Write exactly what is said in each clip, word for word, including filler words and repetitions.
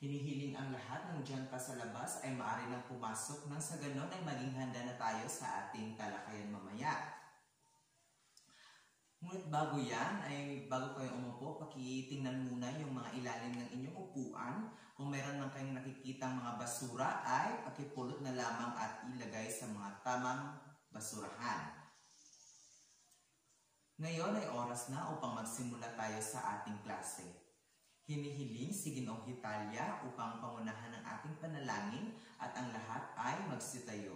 Hinihiling ang lahat ng diyan pa sa labas ay maaari nang pumasok nang sa ganon ay maging handa na tayo sa ating talakayan mamaya. Ngunit bago yan, ay bago kayo umupo, pakitingnan muna yung mga ilalim ng inyong upuan. Kung meron man kayong nakikitang mga basura, ay pakipulot na lamang at ilagay sa mga tamang basurahan. Ngayon ay oras na upang magsimula tayo sa ating klase. Hinihiling si Ginoong Hitalia upang pangunahan ang ating panalangin at ang lahat ay magsitayo.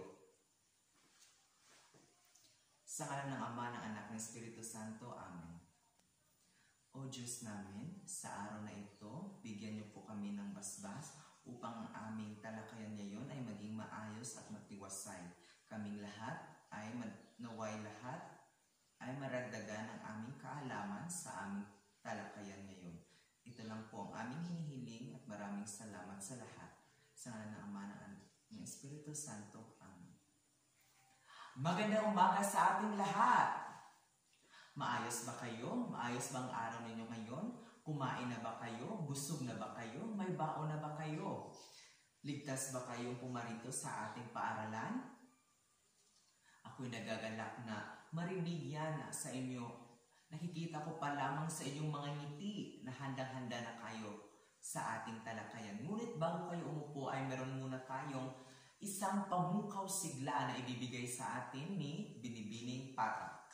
Sa ngalan ng Ama, ng Anak, ng Espiritu Santo. Amen. O Diyos namin, sa araw na ito, bigyan niyo po kami ng basbas upang ang aming talakayan ngayon ay maging maayos at matiwasay. Kaming lahat ay naway lahat ay maragdagan ang aming kaalaman sa aming talakayan ngayon. Ito lang po ang aming hinihiling at maraming salamat sa lahat. Sa ngalan ng Ama, ng Anak, ng Espiritu Santo. Amen. Magandang umaga sa ating lahat! Maayos ba kayo? Maayos ba ang araw ninyo ngayon? Kumain na ba kayo? Busog na ba kayo? May baon na ba kayo? Ligtas ba kayong pumarito sa ating paaralan? Ako'y nagagalak na marinig yan sa inyo. Nakikita ko pa lamang sa inyong mga ngiti na handang-handa na kayo sa ating talakayan. Ngunit bago kayo umupo ay meron muna tayong isang pamukaw sigla na ibibigay sa atin ni Binibining Patak.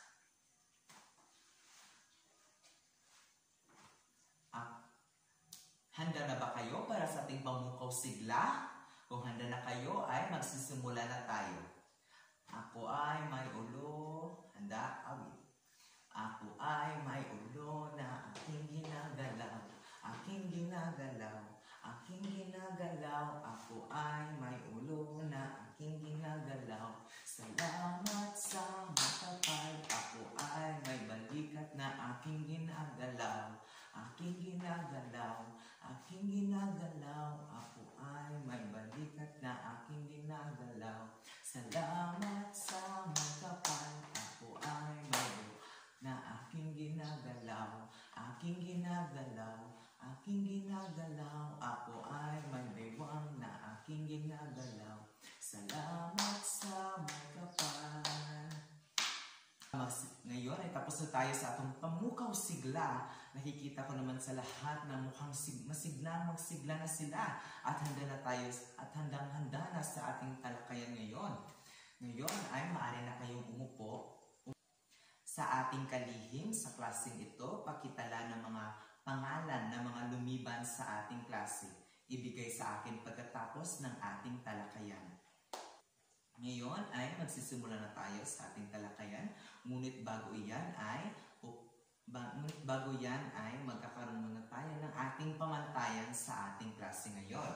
Ah, handa na ba kayo para sa ating pamukaw sigla? Kung handa na kayo ay magsisimula na tayo. Ako ay may ulo, handa, awit. Ako ay may ulo na aking ginagalaw, aking ginagalaw, aking ginagalaw. Ako ay may ulo na aking ginagalaw. Salamat sa matapal. Ako ay may balikat na aking ginagalaw, aking ginagalaw, aking ginagalaw. Ako ay may balikat na aking ginagalaw. Salamat sa matapal. Ako ay may na aking ginagalaw, aking ginagalaw, aking ginagalaw. Ako ay may bewang na aking ginagalaw. Salamat sa magkapal. Ngayon ay tapos na tayo sa atong pamukaw sigla. Nakikita ko naman sa lahat na mukhang masiglang magsigla na sila. At handa na tayo at handang-handa na sa ating talakayan ngayon. Ngayon ay maaari na kayong umupo. Sa ating kalihim sa klaseng ito, pakitala ng mga pangalan ng mga lumiban sa ating klase. Ibigay sa akin pagkatapos ng ating talakayan. Ngayon ay magsisimula na tayo sa ating talakayan. Ngunit bago iyan ay ngunit bago yan ay magkakaroon muna tayo ng ating pamantayan sa ating klase ngayon.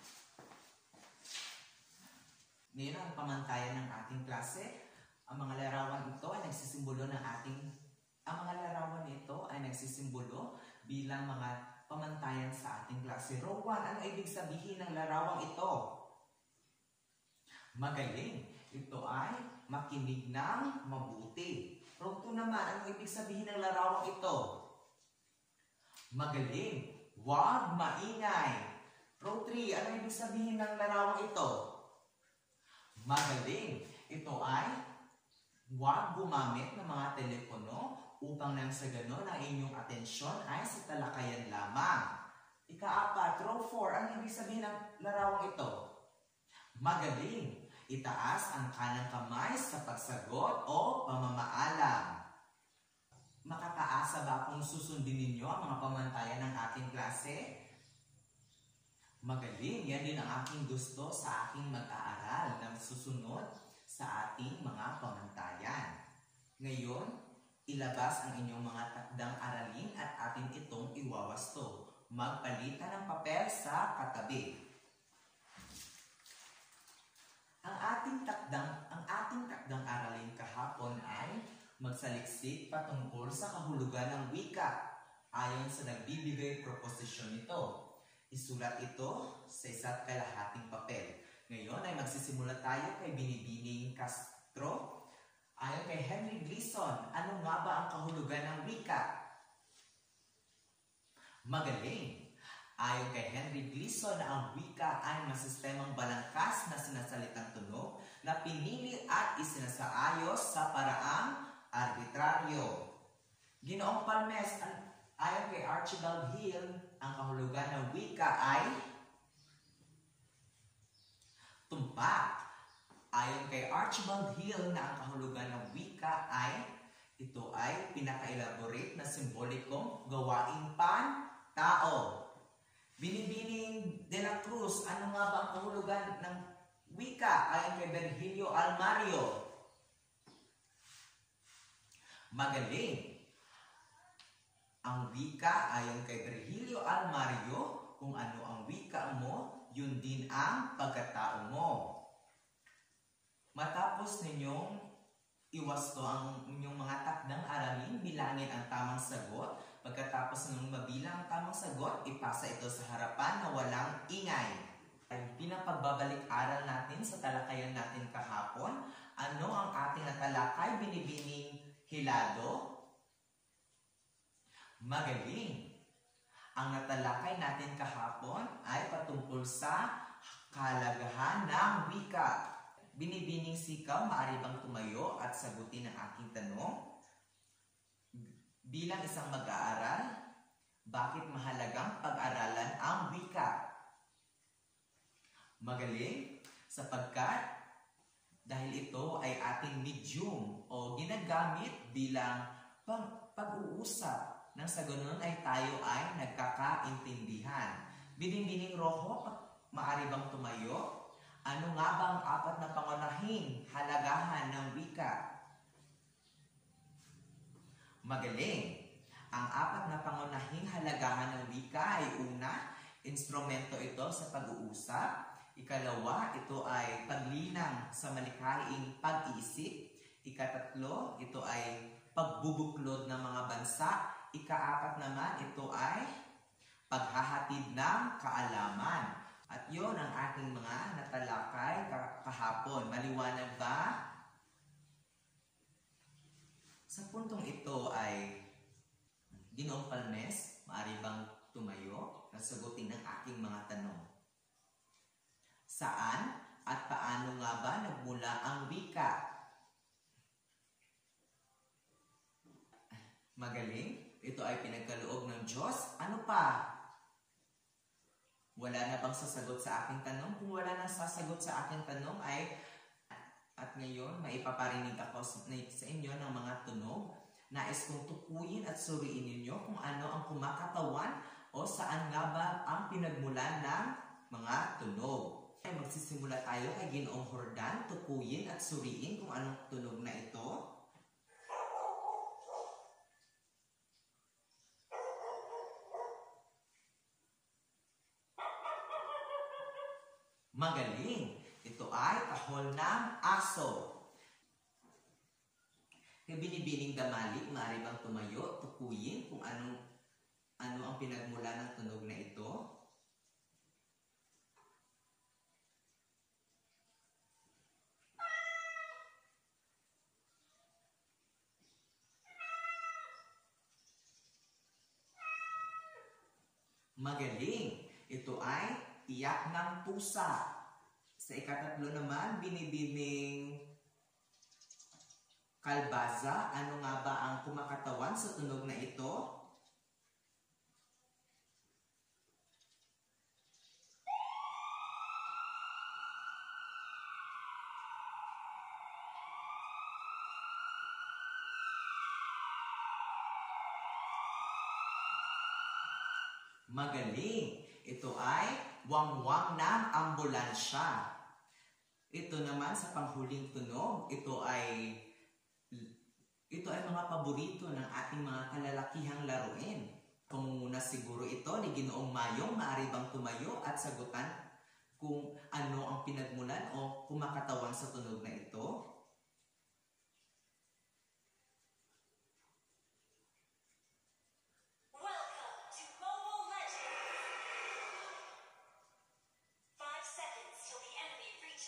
Ngayon ang pamantayan ng ating klase. Ang mga larawan ito ay nagsisimbolo ng ating ang mga larawan ito ay nagsisimbolo bilang mga pamantayan sa ating klase. Rowan, ano ibig sabihin ng larawang ito? Magaling. Ito ay makinig ng mabuti. Row two naman, ano ibig sabihin ng larawang ito? Magaling. Huwag maingay. Row three, ano ibig sabihin ng larawang ito? Magaling. Ito ay huwag gumamit ng mga telepono upang nang sa ganon ang inyong atensyon ay sa talakayan lamang. Ika-apat, row four, ang ibig sabihin ng larawang ito? Magaling. Itaas ang kanang kamay sa pagsagot o pamamaalam. Makakaasa ba kung susundin ninyo ang mga pamantayan ng ating klase? Magaling. Yan din ang aking gusto sa aking mag-aaral ng susunod sa ating mga pamantayan. Ngayon, ilabas ang inyong mga takdang aralin at atin itong iwawasto. Magpalitan ng papel sa katabi. Ang ating takdang, ang ating takdang aralin kahapon ay magsaliksik patungkol sa kahulugan ng wika ayon sa nagbibigay proposisyon nito. Isulat ito sa isa't kalahating papel. Ngayon ay magsisimula tayo kay Binibining Castro. Ayon kay Henry Gleason, ano nga ba ang kahulugan ng wika? Magaling. Ayon kay Henry Gleason na ang wika ay masistemang balangkas na sinasalitang tunog na pinili at isinasaayos sa paraang arbitraryo. Ginoong Palmes, ayon kay Archibald Hill, ang kahulugan ng wika ay tumpak. Ayon kay Archibald Hill na ang kahulugan ng wika ay ito ay pinaka-elaborate na simbolikong gawaing pan-tao. Binibining de la Cruz, ano nga ba ang kahulugan ng wika ayon kay Virgilio Almario? Magaling. Ang wika ayon kay Virgilio Almario, kung ano ang wika mo, yun din ang pagkatao mo. Matapos ninyong iwasto ang inyong mga takdang aralin, bilangin ang tamang sagot. Pagkatapos ng mabilang ang tamang sagot, ipasa ito sa harapan na walang ingay. Pinapagbabalik-aral natin sa talakayan natin kahapon, ano ang ating natalakay, binibining hilado? Magaling! Ang natalakay natin kahapon ay patungkol sa kahalagahan ng wika. Binibining sikaw, maaari bang tumayo at sagutin ang aking tanong? Bilang isang mag-aaral, bakit mahalagang pag-aralan ang wika? Magaling, sapagkat dahil ito ay ating medium o ginagamit bilang pag-uusap nang sa ganun ay tayo ay nagkakaintindihan. Binibining Rojo, maaari bang tumayo? Ano nga ba ang apat na pangunahing halagahan ng wika? Magaling! Ang apat na pangunahing halagahan ng wika ay una, instrumento ito sa pag-uusap. Ikalawa, ito ay paglinang sa malikhaing pag-iisip. Ikatatlo, ito ay pagbubuklod ng mga bansa. Ikaapat naman, ito ay paghahatid ng kaalaman. At yun ang ating mga natalakay kahapon. Maliwanag ba? Sa puntong ito ay Ginoong Palmes, maaari bang tumayo na sagutin ang aking mga tanong? Saan at paano nga ba nagmula ang wika? Magaling, ito ay pinagkaloob ng Diyos. Ano pa? Wala na bang sasagot sa aking tanong? Kung wala nang sasagot sa aking tanong ay, at ngayon, maipaparinig ako sa inyo ng mga tunog. Nais kong tukuyin at suriin ninyo kung ano ang kumakatawan o saan nga ba ang pinagmulan ng mga tunog. Ay, magsisimula tayo kay Ginoong Jordan, tukuyin at suriin kung anong tunog na ito. Magaling! Ito ay tahol ng aso. Kaya binibining damali, maaari bang tumayo, tukuyin kung anong, ano ang pinagmula ng tunog na ito? Magaling! Ito ay iyak ng pusa. Sa ikatatlo naman, binibining kalbaza. Ano nga ba ang kumakatawan sa tunog na ito? Magaling! Ito ay wangwang ng ambulansya. Ito naman sa panghuling tunog, ito ay ito ay mga paborito ng ating mga kalalakihang laruin. Pangunguna siguro ito ni Ginoong Mayong, maaari bang tumayo at sagutan kung ano ang pinagmulan o kumakatawan sa tunog na ito?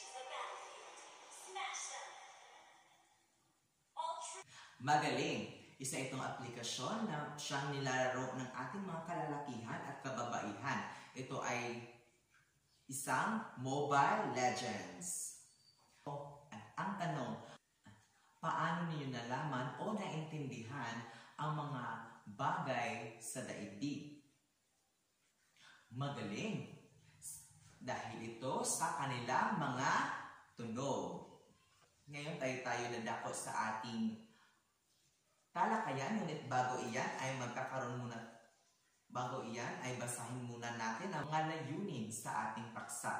Magaling! Isa itong aplikasyon na siyang nilalaro ng ating mga kalalakihan at kababaihan. Ito ay isang Mobile Legends. Ang tanong, paano niyo nalaman o naintindihan ang mga bagay sa daigdig? Magaling! Dahil ito sa kanilang mga tunog. Ngayon tayo tayo dadako sa ating talakayan, ngunit bago iyan ay magkakaroon muna, bago iyan ay basahin muna natin ang mga layunin sa ating paksa.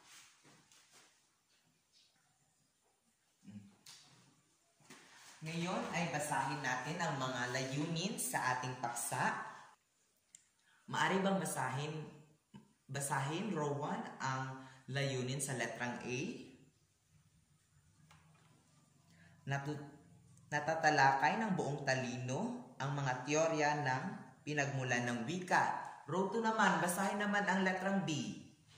Ngayon ay basahin natin ang mga layunin sa ating paksa. Maari bang basahin, basahin, Rowan, ang layunin sa letrang A? Natut Natatalakay ng buong talino ang mga teorya ng pinagmulan ng wika. Row two naman, basahin naman ang letrang B.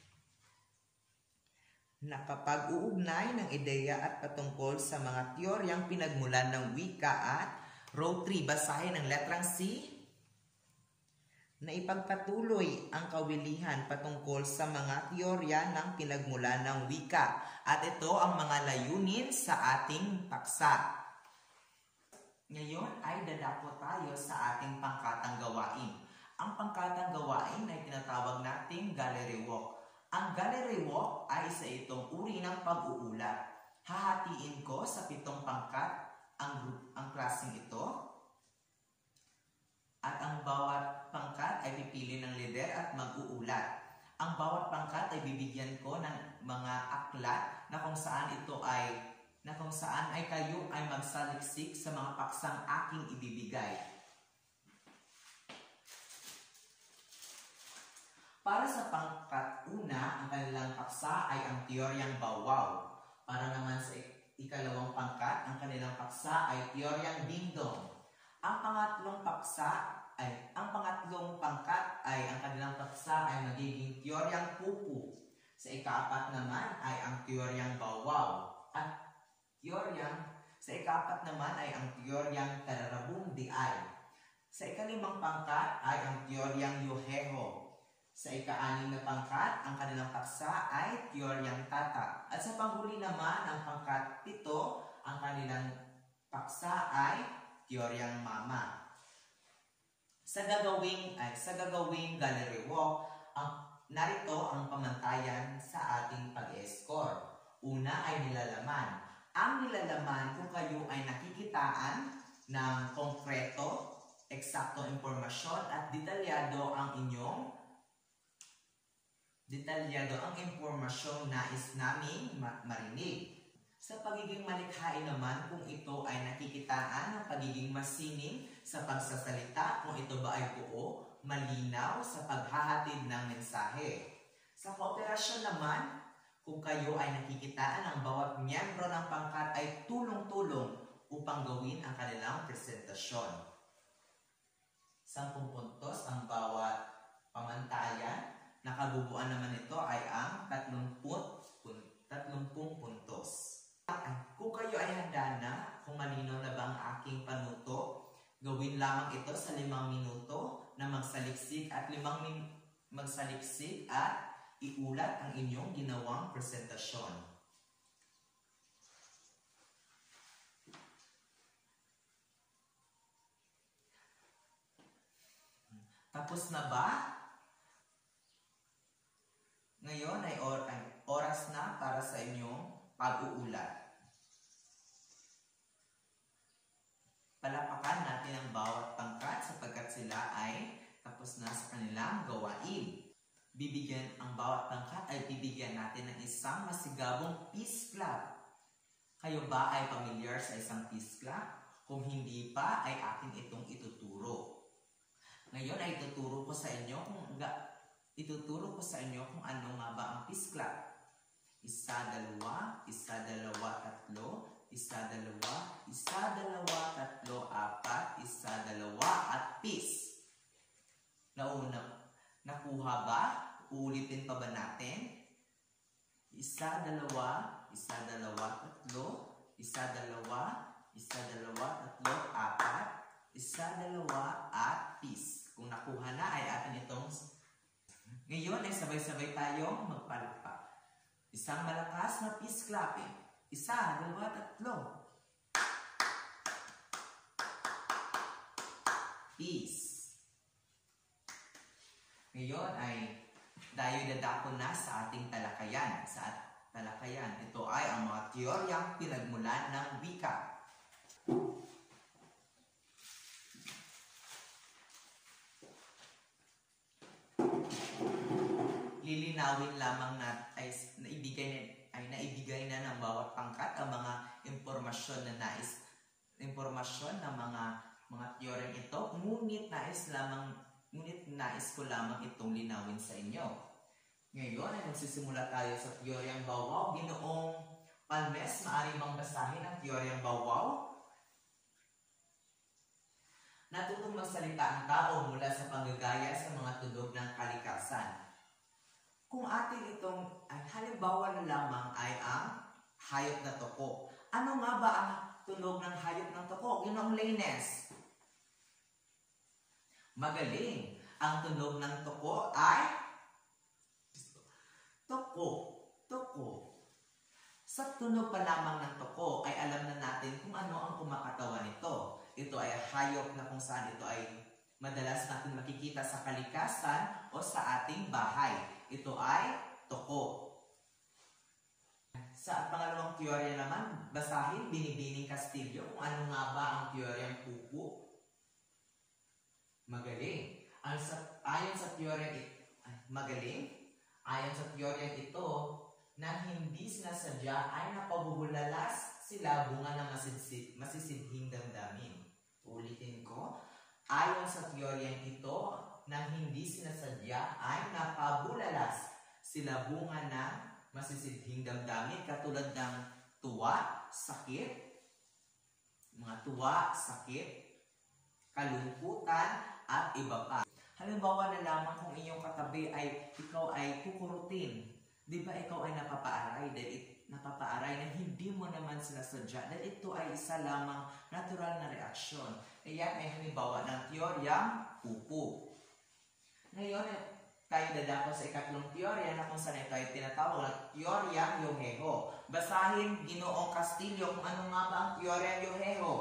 Nakapag-uugnay ng ideya at patungkol sa mga teoryang pinagmulan ng wika at row three, basahin ang letrang C. Na ipagpatuloy ang kawilihan patungkol sa mga teorya ng pinagmulan ng wika. At ito ang mga layunin sa ating paksa. Ngayon ay dadako tayo sa ating pangkatang gawain. Ang pangkatang gawain ay tinatawag nating gallery walk. Ang gallery walk ay isa itong uri ng pag-uulat. Hahatiin ko sa pitong pangkat ang, ang klaseng ito. At ang bawat pangkat ay pipili ng lider at mag-uulat. Ang bawat pangkat ay bibigyan ko ng mga aklat na kung saan ito ay na kung saan ay kayo ay magsaliksik sa mga paksang aking ibibigay. Para sa pangkat una, ang kanilang paksa ay ang teoryang bawaw. Para naman sa ikalawang pangkat, ang kanilang paksa ay teoryang dingdong. Ang pangatlong paksa ay ang pangatlong pangkat ay ang kanilang paksa ay magiging teoryang pupu. Sa ikaapat naman ay ang teoryang bawaw. At teoryang sa ikaapat naman ay ang teoryang kararabong di ay. Sa ikalimang pangkat ay ang teoryang yuheho. Sa ika-anim na pangkat, ang kanilang paksa ay teoryang tata. At sa panghuli naman, ang pangkat pito, ang kanilang paksa ay teoryang mama. Sa gagawing ay sa gagawing gallery walk, ang narito ang pamantayan sa ating pag-e-score. Una ay nilalaman. Ang nilalaman kung kayo ay nakikitaan ng konkreto, eksaktong impormasyon at detalyado ang inyong detalyado ang impormasyong nais naming marinig. Sa pagiging malikhain naman kung ito ay nakikitaan ng pagiging masining sa pagsasalita, kung ito ba ay buo, malinaw sa paghahatid ng mensahe. Sa kooperasyon naman, kung kayo ay nakikitaan ang bawat miyembro ng pangkat ay tulong-tulong upang gawin ang kanilang presentasyon. Sampung puntos ang bawat pamantayan. Nakabubuan naman ito ay ang tatlumpung puntos. Kung kayo ay handa na, kung malinaw na ba ang aking panuto, gawin lamang ito sa limang minuto na magsaliksik at limang min magsaliksik at iulat ang inyong ginawang presentasyon. Tapos na ba? Ngayon ay, or ay oras na para sa inyong pag-uulat. Palapakan natin ang bawat pangkat sapagkat sila ay tapos na sa kanilang gawain. Bibigyan ang bawat pangkat ay bibigyan natin ng isang masigabong peace clap. Kayo ba ay pamilyar sa isang peace clap? Kung hindi pa, ay akin itong ituturo. Ngayon ay ituturo ko sa inyo kung ituturo ko sa inyo kung ano nga ba ang peace clap. Isa, dalawa, isa, dalawa, tatlo, isa, dalawa, isa, dalawa, tatlo, apat, isa, dalawa, at peace. Nauna, nakuha ba? Uulitin pa ba natin? Isa, dalawa, isa, dalawa, tatlo, isa, dalawa, isa, dalawa, tatlo, apat, Isa, dalawa, at peace. Kung nakuha na ay atin itong... Ngayon ay sabay-sabay tayong magpalakpak. Isang malakas na peace clapping. Isa, dalawa, tatlo. Peace. Ngayon ay tayo dadako na sa ating talakayan. Sa talakayan, ito ay ang mga teoryang pinagmulan ng wika. Lilinawin lamang na ay naibigay, ay naibigay na ng bawat pangkat ang mga impormasyon na nais impormasyon ng mga mga teoryang ito, ngunit nais lamang ngunit nais ko lamang itong linawin sa inyo. Ngayon ay magsisimula tayo sa teoryang Bawaw. Ginoong Palmes, maaari bang basahin ang teoryang Bawaw? Natutong magsalita ang tao mula sa panggagaya sa mga tunog ng kalikasan. Kung atin itong, ay halimbawa na lamang ay ang hayop na toko. Ano nga ba ang tunog ng hayop ng toko? Ginoong Lainez. Magaling. Ang tunog ng toko ay toko. Toko. Sa tunog pa lamang ng toko ay alam na natin kung ano ang kumakatawan nito. Ito ay hayop na kung saan ito ay madalas natin makikita sa kalikasan o sa ating bahay. Ito ay toko. Sa pangalawang teorya naman, basahin Binibining Castillo kung ano nga ba ang teoryang pupo. Magaling. Ang sa, ayon sa teoryang ito, magaling. Ayon sa teoryang ito, na hindi sinasadya ay napabubulalas sila bunga ng masisid, masisidhing damdamin. Ulitin ko. Ayon sa teoryang ito, na hindi sinasadya ay napabulalas sila bunga ng masisidhing damdamin katulad ng tuwa, sakit, mga tuwa, sakit, kalungkutan, at iba pa. Halimbawa na lamang kung inyong katabi ay ikaw ay kukurutin. Di ba ikaw ay napapaaray dahil napapaaray na hindi mo naman sinasadya dahil ito ay isa lamang natural na reaksyon. Ayan ay halimbawa ng teoryang pupo. Ngayon, tayo dadako sa ikatlong teorya na kung saan ito ay tinatawag na teoryang Yoheho. Basahin Ginoong Castillo kung ano nga ba ang teoryang Yoheho.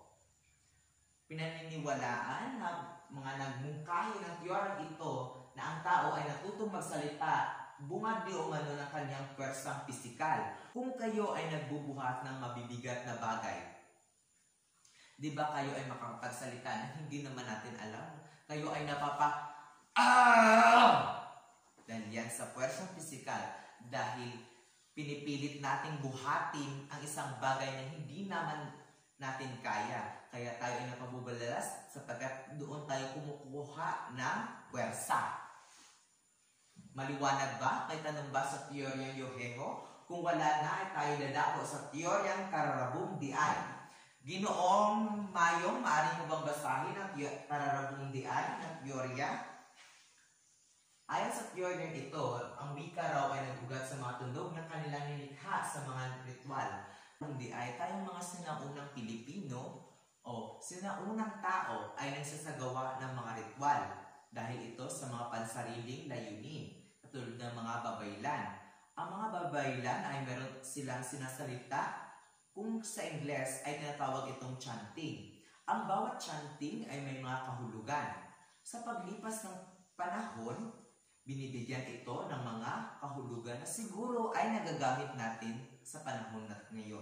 Pinaniniwalaan na mga nagmungkahi ng teoryang ito na ang tao ay natutong magsalita bungad di umano ng kanyang pwersang pisikal. Kung kayo ay nagbubuhat ng mabibigat na bagay, di ba kayo ay makakapagsalita na hindi naman natin alam? Kayo ay napapa Ah! Dahil yan sa pwersang pisikal, dahil pinipilit nating buhatin ang isang bagay na hindi naman natin kaya. Kaya tayo ay napabubalalas sapagkat doon tayo kumukuha ng pwersa. Maliwanag ba? May tanong ba sa teoryang Yoheho? Kung wala na ay tayo dadako sa teoryang Kararabung Diay. Ginoong Mayong, maaari mo bang basahin ang Kararabung Diay ng teorya? Ayon sa teoryang ito, ang wika raw ay nagugat sa mga tunog ng kanilang nilikha sa mga ritual. Hindi ay tayong mga sinaunang Pilipino o sinaunang tao ay nagsasagawa ng mga ritual dahil ito sa mga pansariling layunin, katulad ng mga babaylan. Ang mga babaylan ay meron silang sinasalita kung sa Ingles ay tinatawag itong chanting. Ang bawat chanting ay may mga kahulugan. Sa paglipas ng panahon, binibigyan ito ng mga kahulugan na siguro ay nagagamit natin sa panahon na ngayon.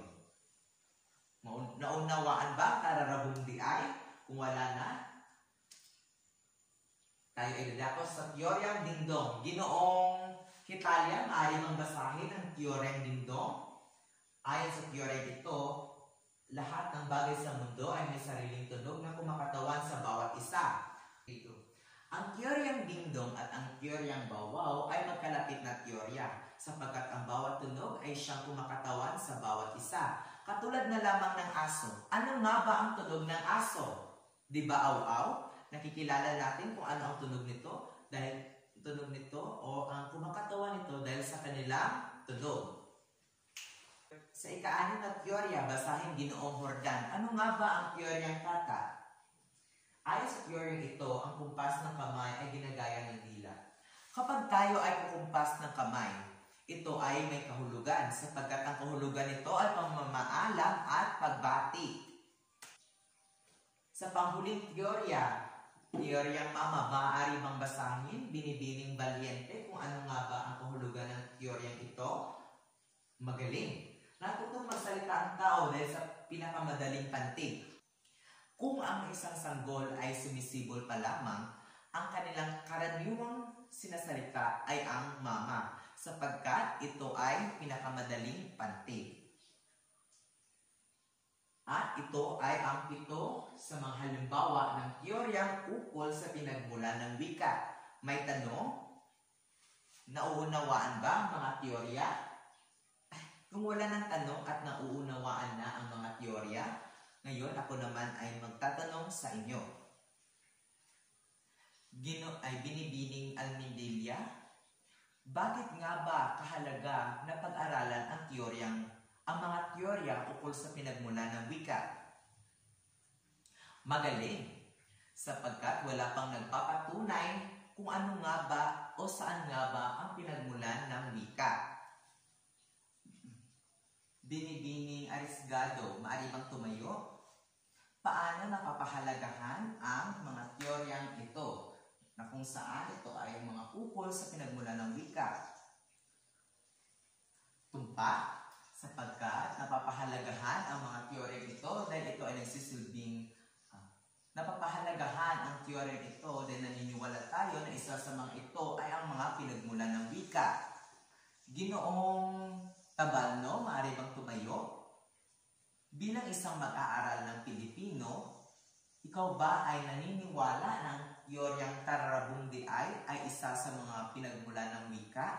Naunawaan ba Kararabung Diay? Kung wala na, tayo ay dadako sa teoryang Dingdong. Ginoong Hitalya, maaari mang basahin ang teoryang Dingdong. Ayon sa teoryang ito, lahat ng bagay sa mundo ay may sariling tunog na kumakatawan sa bawat isa. Ito. Ang teoryang Dingdong at ang teoryang Bawaw ay magkalapit na teorya sapagkat ang bawat tunog ay siyang kumakatawan sa bawat isa. Katulad na lamang ng aso. Ano nga ba ang tunog ng aso? Di ba aw-aw? Nakikilala natin kung ano ang tunog nito dahil tunog nito o ang kumakatawan nito dahil sa kanilang tunog. Sa ika-anim na teorya, basahin Ginoong Jordan. Ano nga ba ang teoryang Tata? Ayon sa teoryang ito, ang kumpas ng kamay ay ginagaya ng dila. Kapag tayo ay kukumpas ng kamay, ito ay may kahulugan sapagkat ang kahulugan nito ay pamamaalam at pagbati. Sa panghuling teorya, teoryang mama, maaari bang basahin, binibining balyente kung ano nga ba ang kahulugan ng teoryang ito? Magaling. Natutong magsalita ang tao dahil sa pinakamadaling pantig. Kung ang isang sanggol ay sumisibol pa lamang, ang kanilang karaniwang sinasalita ay ang mama, sapagkat ito ay pinakamadaling pantig. At ito ay ang pito sa mga halimbawa ng teoryang ukol sa pinagmulan ng wika. May tanong? Nauunawaan ba ang mga teorya? Kung wala ng tanong at nauunawaan na ang mga teorya, ngayon ako naman ay magtatanong sa inyo. Gino ay binibining Almendilla, bakit nga ba kahalaga na pag-aralan ang teoryang ang mga teorya ukol sa pinagmulan ng wika? Magaling, sapagkat wala pang nagpapatunay kung ano nga ba o saan nga ba ang pinagmulan ng wika. Binibining Arisgado, maaari bang tumayo? Paano napapahalagahan ang mga teoryang ito na kung saan ito ay mga ukol sa pinagmulan ng wika? Tumpak, sapagkat napapahalagahan ang mga teoryang ito dahil ito ay nagsisilbing uh, napapahalagahan ang teoryang ito dahil naniniwala tayo na isa sa mga ito ay ang mga pinagmulan ng wika. Ginoong Tabalno, maaari bang tumayo? Bilang isang mag-aaral ng Pilipino, ikaw ba ay naniniwala ng teoryang Tararabundi ay ay isa sa mga pinagmulan ng wika?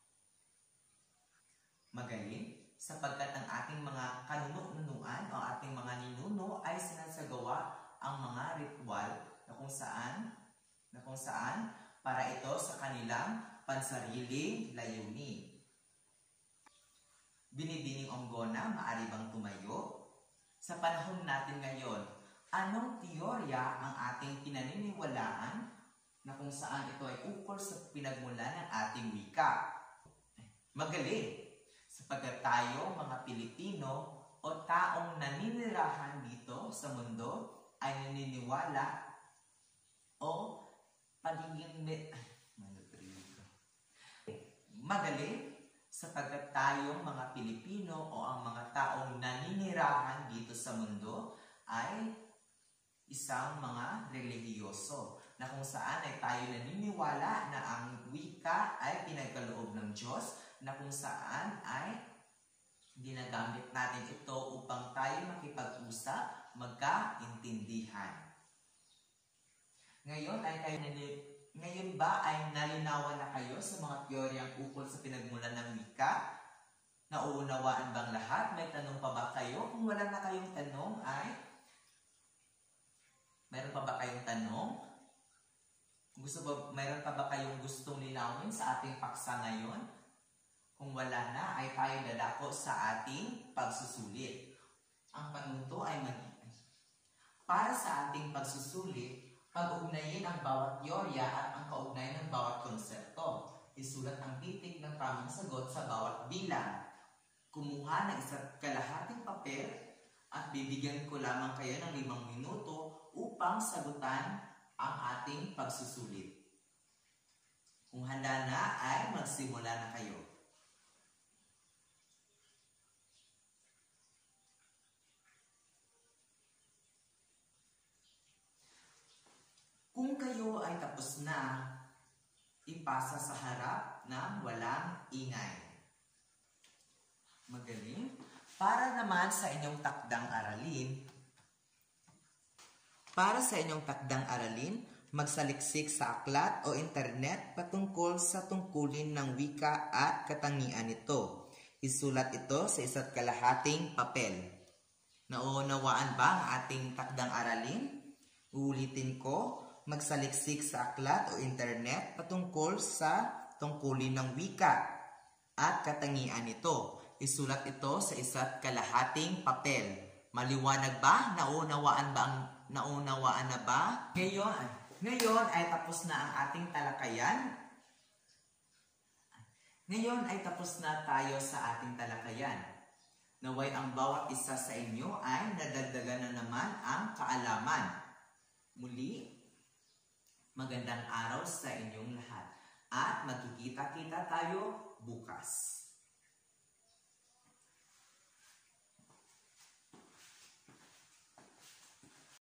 Magaling, sapagkat ang ating mga kanuno-nunuan o ating mga ninuno ay sinasagawa ang mga ritual na kung saan, na kung saan para ito sa kanilang pansariling layunin. Binibining Onggona, maaari bang tumayo? Sa panahon natin ngayon, anong teorya ang ating pinaniniwalaan na kung saan ito ay ukol sa pinagmulan ng ating wika? Magaling, sapagkat tayo mga Pilipino o taong naninirahan dito sa mundo ay naniniwala o pagiging magaling, sapagkat tayong mga Pilipino o ang mga taong naninirahan dito sa mundo ay isang mga relihiyoso na kung saan ay tayo naniniwala na ang wika ay pinagkaloob ng Diyos na kung saan ay ginagamit natin ito upang tayo makipag-usap, magkaintindihan. Ngayon ay tayo naniniwala Ngayon ba ay nalinawan na kayo sa mga teoryang ukol sa pinagmulan ng wika? Nauunawaan bang lahat? May tanong pa ba kayo? Kung wala na kayong tanong ay, mayroon pa ba kayong tanong? Gusto ba, mayroon pa ba kayong gustong linawin sa ating paksa ngayon? Kung wala na ay tayo dadako sa ating pagsusulit. Ang panunto ay magiging. Para sa ating pagsusulit, pag-ugnayin ang bawat teorya at ang kaugnayan ng bawat konsepto. Isulat ang titik ng tamang sagot sa bawat bilang. Kumuha ng isa't kalahating papel at bibigyan ko lamang kayo ng limang minuto upang sagutan ang ating pagsusulit. Kung handa na ay magsimula na kayo. Kung kayo ay tapos na, ipasa sa harap na walang ingay. Magaling. Para naman sa inyong takdang aralin, para sa inyong takdang aralin, magsaliksik sa aklat o internet patungkol sa tungkulin ng wika at katangian nito. Isulat ito sa isa't kalahating papel. Nauunawaan ba ang ating takdang aralin? Uulitin ko. Magsaliksik sa aklat o internet patungkol sa tungkulin ng wika at katangian nito. Isulat ito sa isa't kalahating papel. Maliwanag ba? Naunawaan ba ang Naunawaan na ba? Ngayon, ngayon ay tapos na ang ating talakayan. Ngayon ay tapos na tayo sa ating talakayan. Naway ang bawat isa sa inyo ay nadagdagan na naman ang kaalaman. Muli, magandang araw sa inyong lahat. At magkikita-kita tayo bukas.